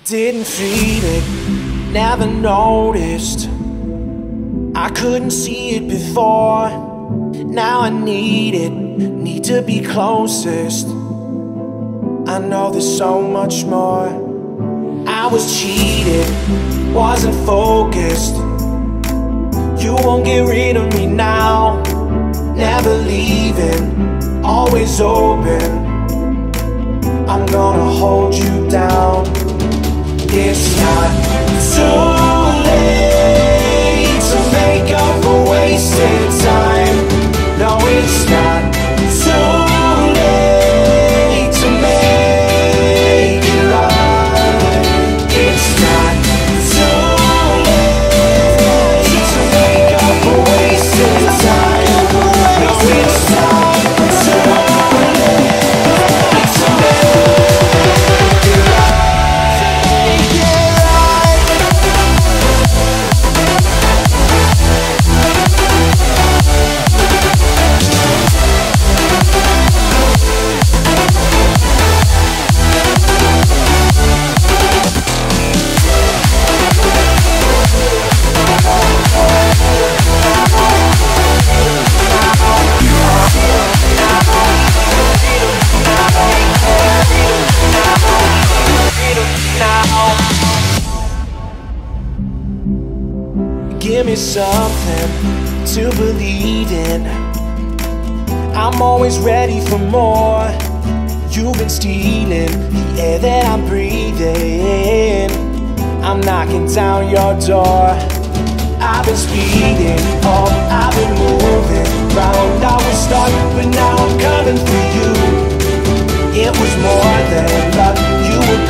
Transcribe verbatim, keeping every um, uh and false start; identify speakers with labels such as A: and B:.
A: Didn't feel it, never noticed. I couldn't see it before. Now I need it, need to be closest. I know there's so much more. I was cheated, wasn't focused. You won't get rid of me now. Never leaving, always open. I'm gonna hold you down. It's not too late to make up for wasted time. No, it's not too late to make it right. It's not too late to make up for wasted time. No, it's not too late to make it right. Give me something to believe in. I'm always ready for more. You've been stealing the air that I'm breathing. I'm knocking down your door. I've been speeding, oh, I've been moving round. I was stuck, but now I'm coming for you. It was more than luck, you were